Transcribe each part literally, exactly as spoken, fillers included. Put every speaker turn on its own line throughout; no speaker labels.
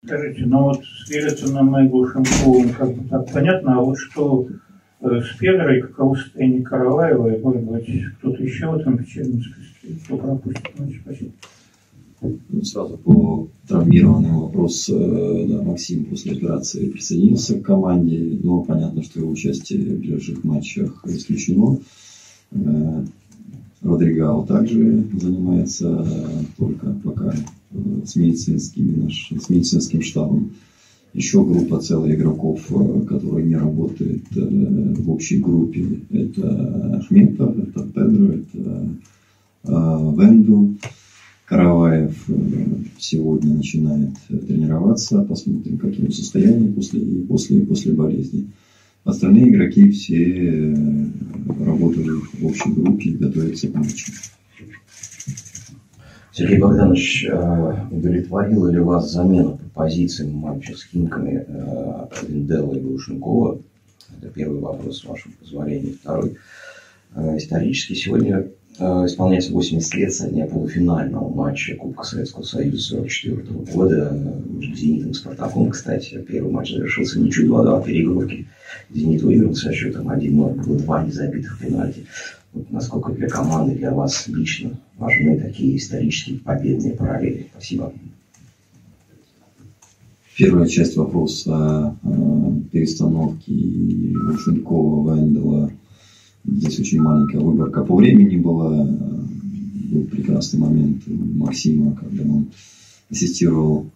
Скажите, ну вот с Велицыным и Глушенковым как бы так понятно, а вот что с Педрой, каково состояние Караваева, и, может быть, кто-то еще в этом печальном списке, кто пропустит? Спасибо.
Ну, сразу по травмированному вопрос, да, Максим после операции присоединился к команде, но понятно, что его участие в ближайших матчах исключено. Родригао также занимается только пока с медицинским, наш, с медицинским штабом. Еще группа целых игроков, которые не работают в общей группе. Это Ахметов, это Педро, это Венду. Караваев сегодня начинает тренироваться. Посмотрим, как его состояние после, после, после болезни. Остальные игроки все работают в общей группе и готовятся к матчу.
Сергей Богданович, удовлетворила ли вас замена по позициям матча с Химками Венделла и Глушенкова? Это первый вопрос, с вашего позволения. Второй. Исторически сегодня исполняется восемьдесят лет со дня полуфинального матча Кубка Советского Союза сорок четвёртого года между «Зенитом» и «Спартаком». Кстати, первый матч завершился ничью два-два в переигровке. «Зенит» выиграл со счетом один ноль, было два незабитых пенальти. Вот насколько для команды, для вас лично важны такие исторические победные параллели? Спасибо.
Первая часть вопроса перестановки Глушенкова, Венделла. Здесь очень маленькая выборка по времени была. Был прекрасный момент у Максима, когда он ассистировал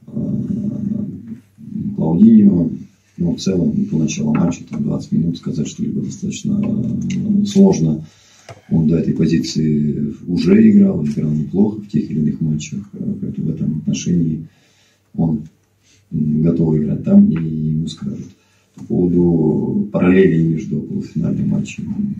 Клаудиньо. Но в целом по началу матча, там двадцать минут, сказать что-либо достаточно сложно. Он до этой позиции уже играл, играл неплохо в тех или иных матчах. Поэтому в этом отношении он готов играть там, где ему скажут. По поводу параллелей между полуфинальным матчем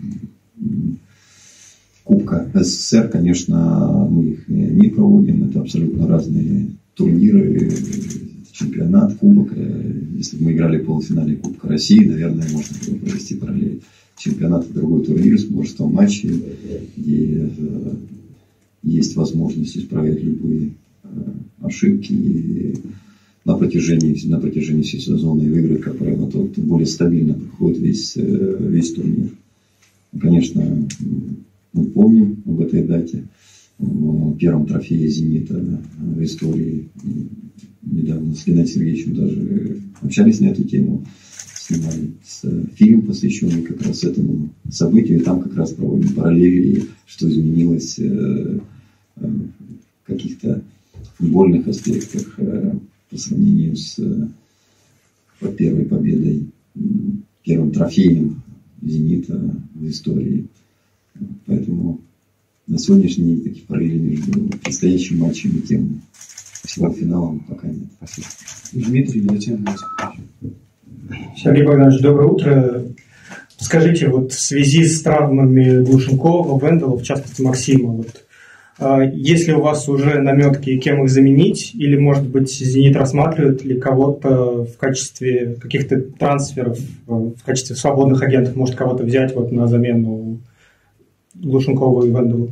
Кубка СССР, конечно, мы их не проводим. Это абсолютно разные турниры, чемпионат, кубок. Если бы мы играли в полуфинале Кубка России, наверное, можно было провести параллель. Чемпионат — это другой турнир с множеством матчей, где есть возможность исправить любые ошибки. И на протяжении, на протяжении всего сезона и выиграть, как правило, тот, кто более стабильно проходит весь, весь турнир. Конечно, мы помним об этой дате. В первом трофее «Зенита» в истории. Недавно с Геннадием Сергеевичем даже общались на эту тему. Снимали фильм, посвященный как раз этому событию. И там как раз проводим параллели, что изменилось в каких-то футбольных аспектах по сравнению с первой победой, первым трофеем «Зенита» в истории. Поэтому на сегодняшний день таких параллелей между предстоящим матчем и тем всего финалом пока нет. Спасибо.
Дмитрий, затем
Сергей Богданович, доброе утро. Скажите, вот в связи с травмами Глушенкова, Венделла, в частности Максима, вот, есть ли у вас уже наметки, кем их заменить, или, может быть, «Зенит» рассматривает ли кого-то в качестве каких-то трансферов, в качестве свободных агентов, может кого-то взять вот на замену Глушенкова и Венделла?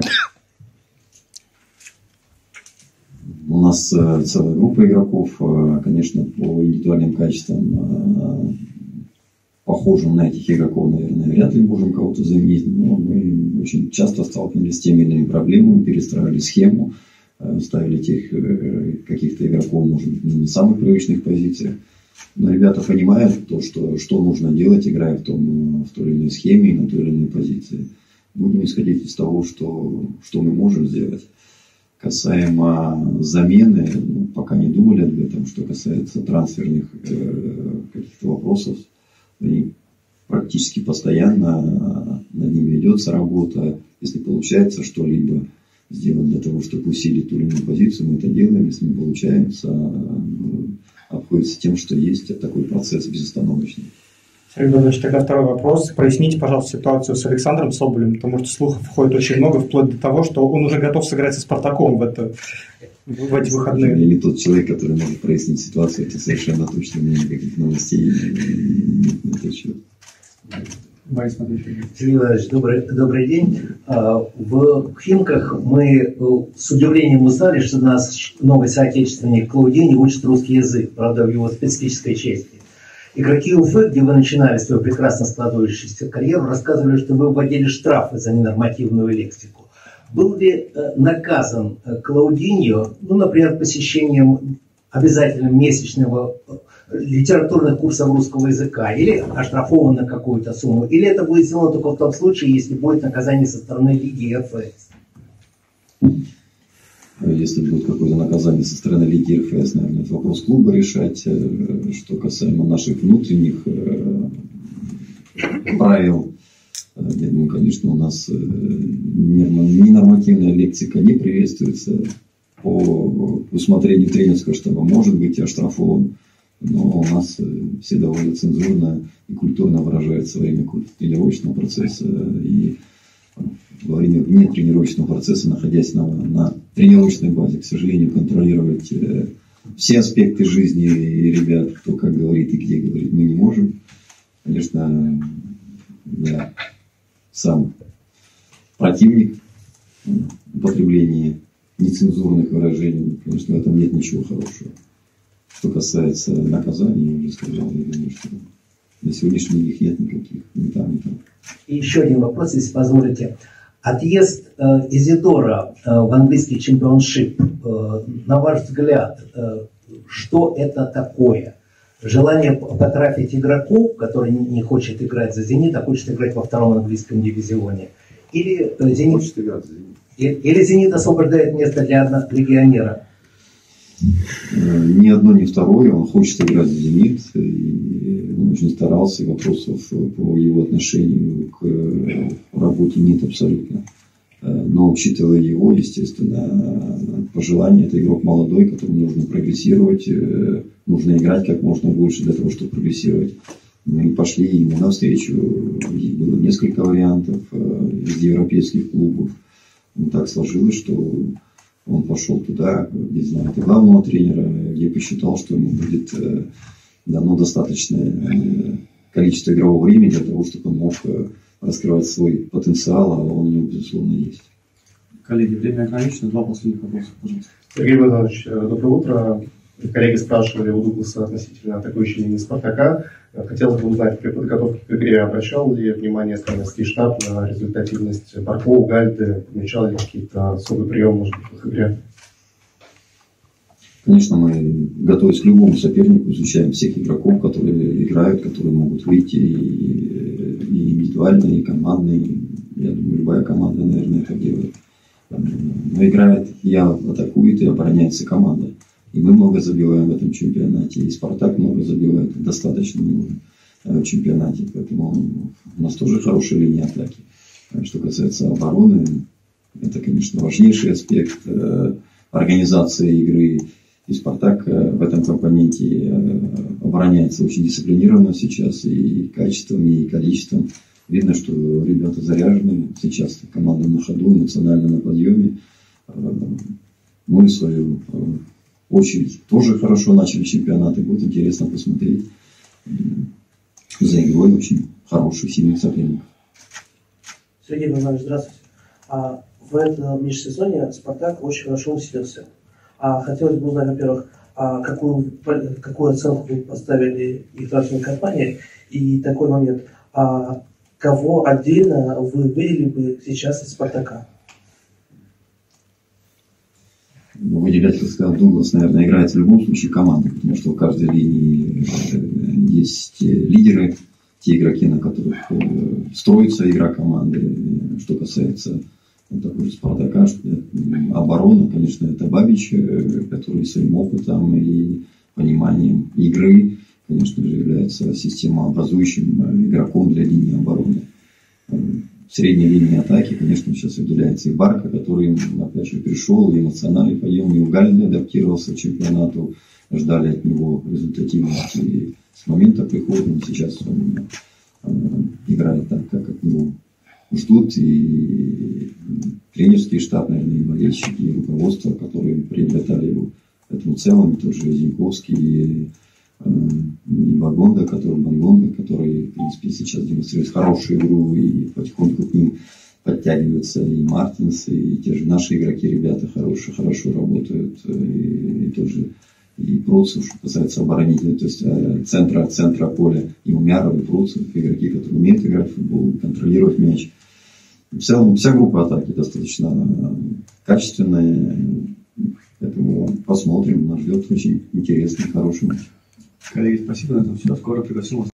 У нас целая группа игроков, конечно, по индивидуальным качествам, похожим на этих игроков, наверное, вряд ли можем кого-то заменить, но мы очень часто сталкивались с теми или иными проблемами, перестраивали схему, ставили тех каких-то игроков, может быть, на самых привычных позициях. Но ребята понимают то, что, что нужно делать, играя в, том, в той или иной схеме и на той или иной позиции. Будем исходить из того, что, что мы можем сделать. Касаемо замены, ну, пока не думали об этом. Что касается трансферных э, каких-то вопросов, они практически постоянно над ними ведется работа. Если получается что-либо сделать для того, чтобы усилить ту или иную позицию, мы это делаем. Если не получается, ну, обходится тем, что есть такой процесс безостановочный.
Сергей Иванович, тогда второй вопрос. Проясните, пожалуйста, ситуацию с Александром Соболем, потому что слухов входит очень много, вплоть до того, что он уже готов сыграть со «Спартаком» в, это, в эти выходные.
Я не тот человек, который может прояснить ситуацию, это совершенно точно, у меня никаких новостей нет на этот счет.
Борис Матвеевич.
Сергей Иванович, добрый, добрый день. В Химках мы с удивлением узнали, что наш новый соотечественник Клаудини учит русский язык, правда, в его специфической части. Игроки Уфы, где вы начинали свою прекрасно складывающуюся карьеру, рассказывали, что вы вводили штрафы за ненормативную лексику. Был ли наказан Клаудиньо, ну, например, посещением обязательным месячного литературных курсов русского языка, или оштрафован на какую-то сумму, или это будет сделано только в том случае, если будет наказание со стороны Лиги эр эф эс?
Если будет какое-то наказание со стороны Лиги эр эф эс, наверное, это вопрос клуба решать. Что касаемо наших внутренних правил, я думаю, конечно, у нас ненормативная лексика не приветствуется. По усмотрению тренерского штаба может быть оштрафован, но у нас все довольно цензурно и культурно выражаются во время тренировочного процесса и во время вне тренировочного процесса, находясь на, на тренировочной базе. К сожалению, контролировать э, все аспекты жизни и ребят, кто как говорит и где говорит, мы не можем. Конечно, я сам противник употребления нецензурных выражений. Конечно, в этом нет ничего хорошего. Что касается наказаний, я уже сказал, я думаю, что на сегодняшний день их нет никаких, ни там, ни там.
И еще один вопрос, если позволите. Отъезд э, Изидора э, в английский чемпионшип, э, на ваш взгляд, э, что это такое? Желание потрафить игроку, который не хочет играть за «Зенит», а хочет играть во втором английском дивизионе? Или э, «Зенит»,
хочет играть за «Зенит».
Или «Зенит» освобождает место для легионера?
Ни одно, ни второе. Он хочет играть за «Зенит». И он очень старался. И вопросов по его отношению к работе нет абсолютно. Но учитывая его, естественно, пожелание, это игрок молодой, которому нужно прогрессировать. Нужно играть как можно больше для того, чтобы прогрессировать. Мы пошли ему навстречу. Их было несколько вариантов из европейских клубов. Но так сложилось, что он пошел туда, где знает и главного тренера, где посчитал, что ему будет дано достаточное количество игрового времени для того, чтобы он мог раскрывать свой потенциал, а он у него, безусловно, есть.
Коллеги, время ограничено. Два последних вопроса, пожалуйста.
Сергей Иванович, доброе утро. Коллеги спрашивали у Дугласа относительно атакующей линии «Спартака». Хотелось бы узнать, при подготовке к игре обращал ли внимание тренерский штаб на результативность Барко, Гальды, помечал ли какие-то особые приемы, может быть, в их игре?
Конечно, мы, готовясь к любому сопернику, изучаем всех игроков, которые играют, которые могут выйти и, и индивидуально, и командно. Я думаю, любая команда, наверное, это делает. Но играет, я атакует и обороняется команда. И мы много забиваем в этом чемпионате, и «Спартак» много забивает, достаточно много в чемпионате. Поэтому у нас тоже хорошая линия атаки. Что касается обороны, это, конечно, важнейший аспект организации игры. И «Спартак» в этом компоненте обороняется очень дисциплинированно сейчас, и качеством, и количеством. Видно, что ребята заряжены. Сейчас команда на ходу, национально на подъеме. Мы в свою очередь тоже хорошо начали чемпионат, и будет интересно посмотреть за игрой очень хороших, сильных соперников.
Сергей Иванович, здравствуйте. А в этом межсезонье «Спартак» очень хорошо усилился. А хотелось бы узнать, во-первых, а какую, какую оценку вы поставили их трансферной компании, и такой момент, а кого отдельно вы выделили бы сейчас из «Спартака»?
Выделять, как сказал Дуглас, наверное, играет в любом случае команда, потому что в каждой линии есть лидеры, те игроки, на которых строится игра команды. Что касается такого «Спартака», оборона, конечно, это Бабич, который своим опытом и пониманием игры, конечно же, является системообразующим игроком для линии обороны. В средней линии атаки, конечно, сейчас выделяется и Барка, который, опять же, пришел, и эмоциональный подъем, и Гальда адаптировался к чемпионату, ждали от него результативности. И с момента прихода сейчас он, он играет так, как от него ждут, и тренерский штаб, наверное, и болельщики, и руководство, которые приобретали его. Поэтому в целом тоже Зиньковский, и и Багонда, который Бангонда, который, в принципе, сейчас демонстрирует хорошую игру, и потихоньку к ним подтягиваются и Мартинс, и те же наши игроки, ребята хорошие, хорошо работают, и, и тоже и Пруцев, что касается оборонителей, то есть центра, центра поля, и Умяров, и Пруцев, игроки, которые умеют играть в футбол, контролировать мяч. В целом, вся группа атаки достаточно качественная, поэтому посмотрим, нас ждет очень интересный, хороший матч.
Коллеги, спасибо, на этом все. Скоро пригласим вас.